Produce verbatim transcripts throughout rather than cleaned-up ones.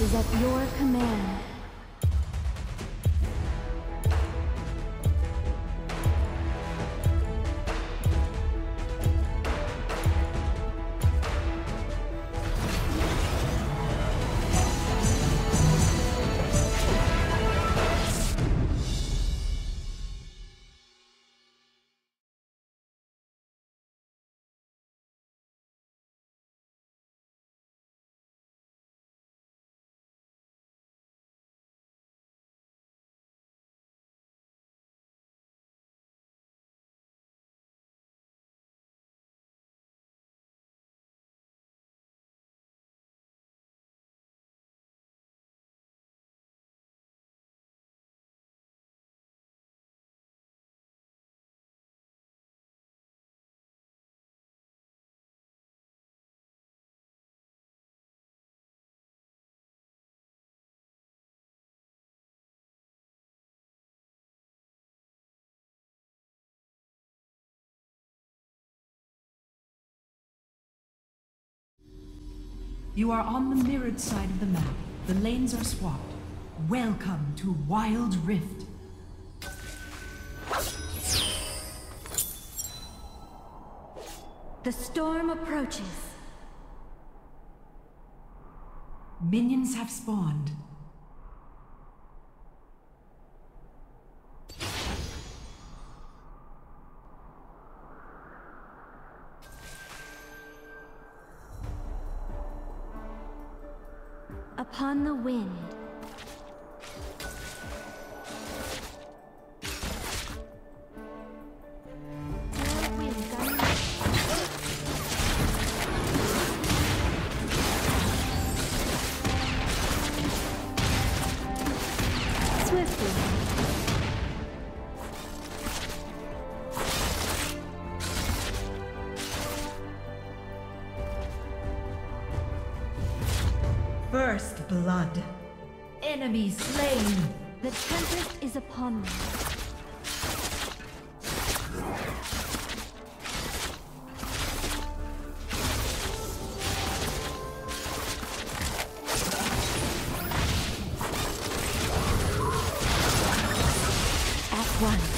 is at your command. You are on the mirrored side of the map. The lanes are swapped. Welcome to Wild Rift. The storm approaches. Minions have spawned. Upon the wind. First blood. Enemy slain. The tempest is upon me. At once.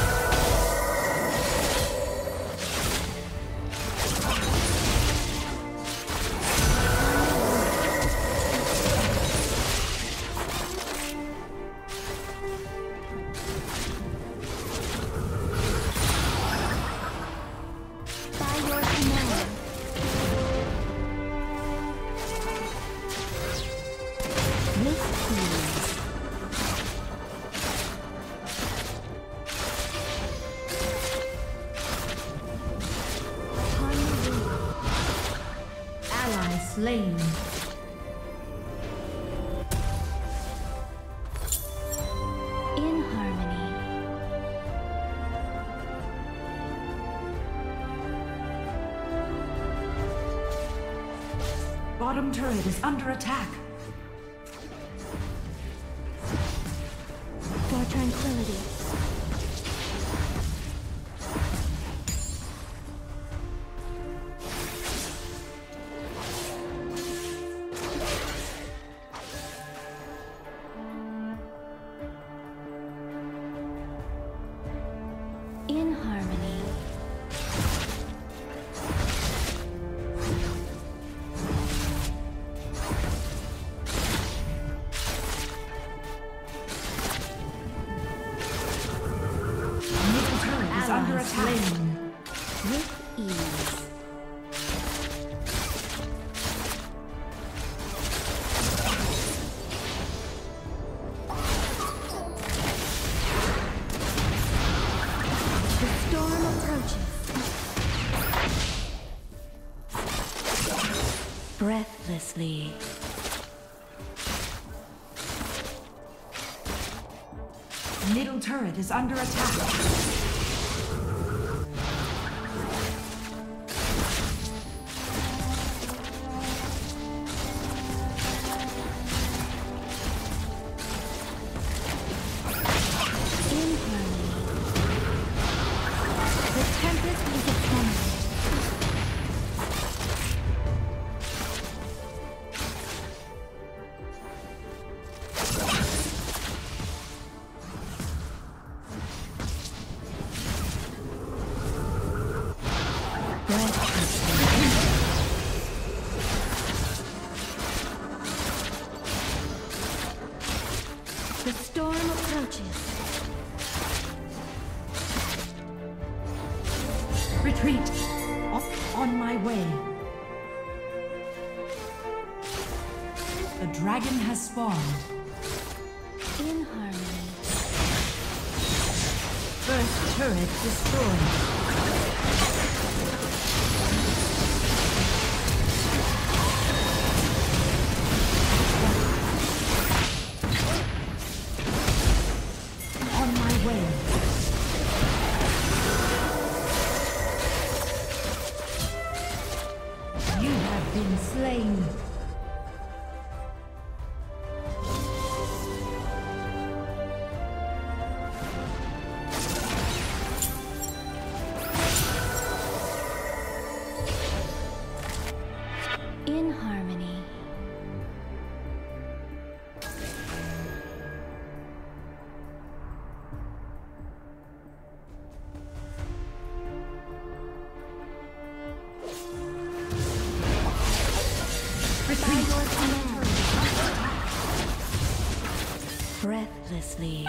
Slain. In harmony. Bottom turret is under attack. For tranquility. In harmony. Middle turret is under attack. With ease. Breathlessly. Middle turret is under attack. The storm approaches. Retreat! On, on my way. The dragon has spawned. In harmony. First turret destroyed. Slain. In harmony. Breathlessly.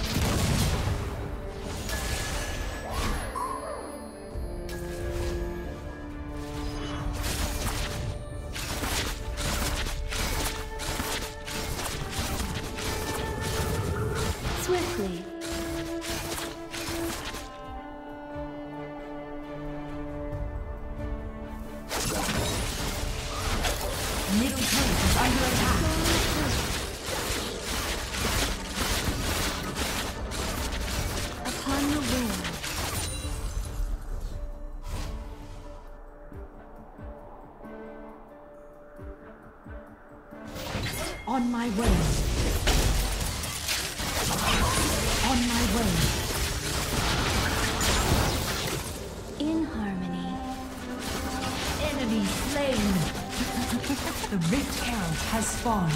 Swiftly. Middle turret is under attack. Upon the wind. On my way. On my way. In harmony. Enemy slain. The Rift Herald has spawned.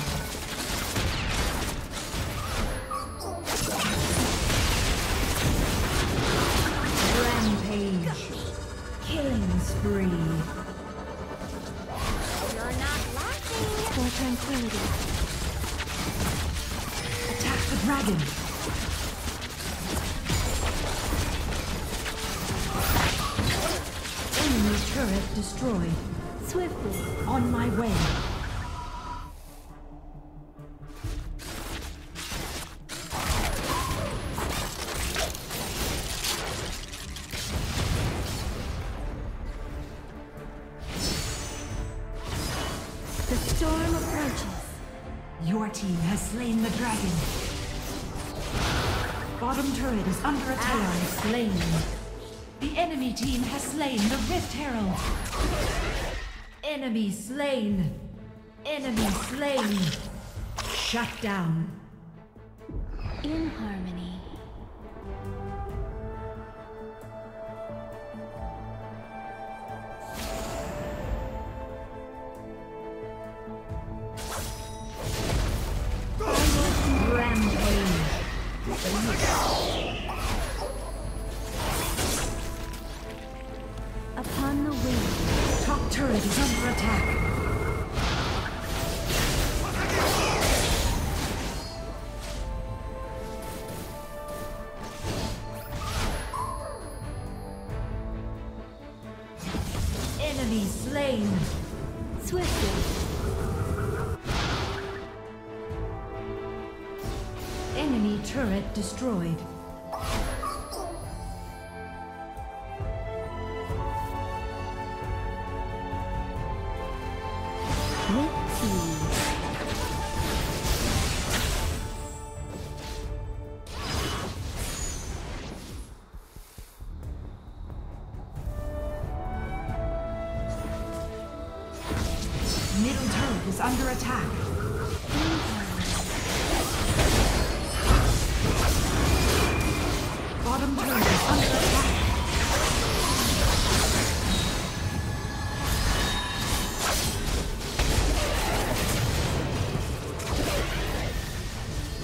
Rampage. Killing spree. You're not laughing. For tranquility. Attack the dragon. Enemy turret destroyed. Swiftly. On my way. The storm approaches. Your team has slain the dragon. Bottom turret is under attack. Slain. The enemy team has slain the Rift Herald. Enemy slain. Enemy slain. Shut down. In harmony. Rampage. Upon the wing. Top turret is under attack. Enemy slain. Swiftly. Enemy turret destroyed. With ease. Middle turret is under attack. Bottom turret is under attack.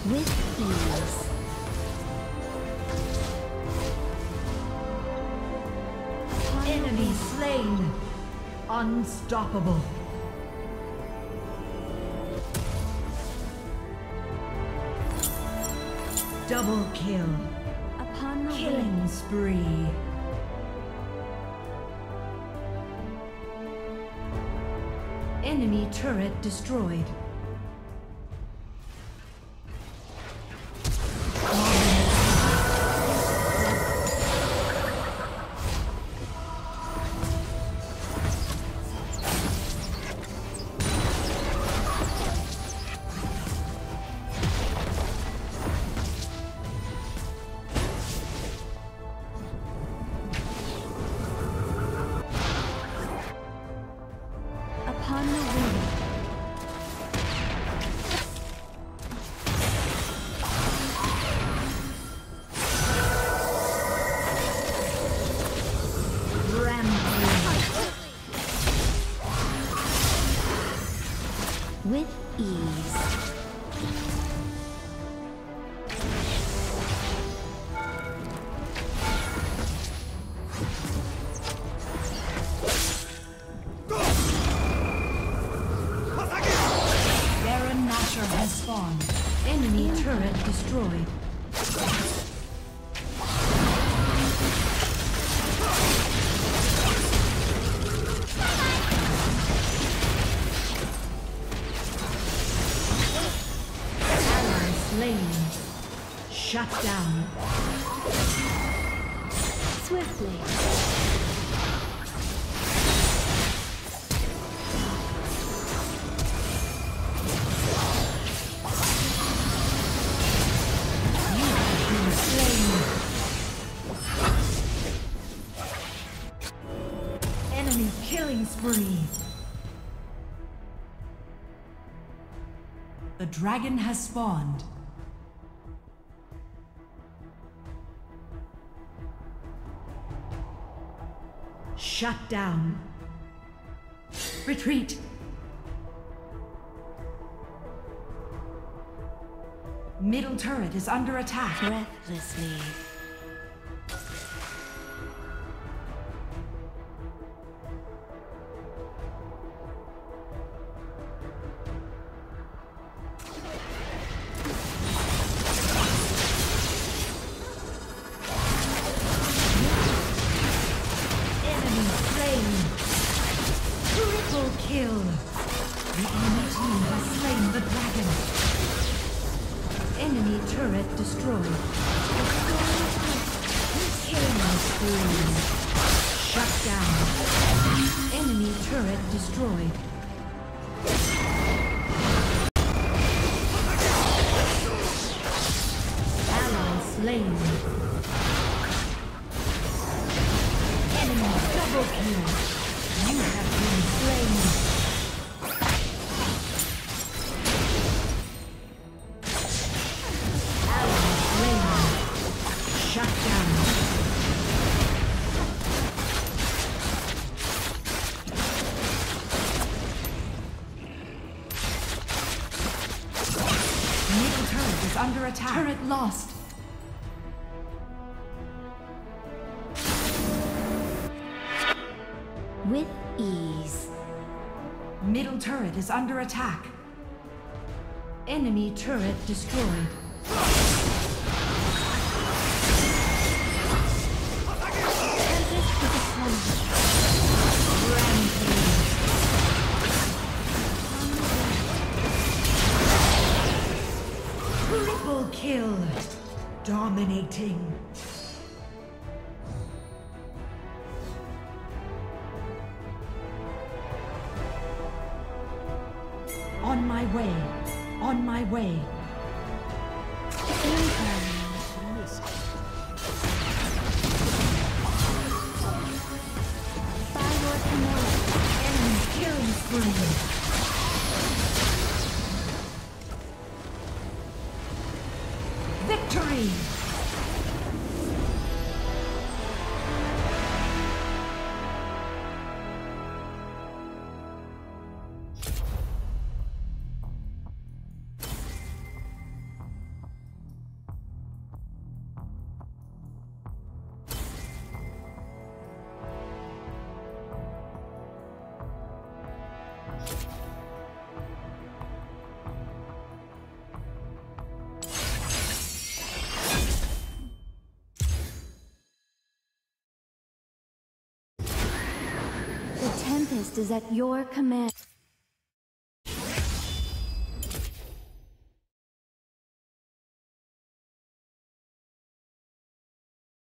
With ease. Enemy slain. Unstoppable. Double kill. Upon the Killing wind. spree. Enemy turret destroyed. Upon the wind. With ease. Baron Nashor has spawned. Enemy turret destroyed. Ally slain. Shut down. Swiftly. Enemy killing spree. The dragon has spawned. Shut down. Retreat. Middle turret is under attack. Breathlessly. Triple kill! The enemy team has slain the dragon. Enemy turret destroyed. Killing spree. Shut down. Enemy turret destroyed. Ally slain. Enemy double kill. You have been slain. Ally slain. Shut down. Middle turret is under attack. Turret lost. With ease. Middle turret is under attack. Enemy turret destroyed. Tempest is upon me. Rampage. Triple kill. Dominating. On my way. On my way. By your command. Enemy killing spree. Victory! Tempest is at your command.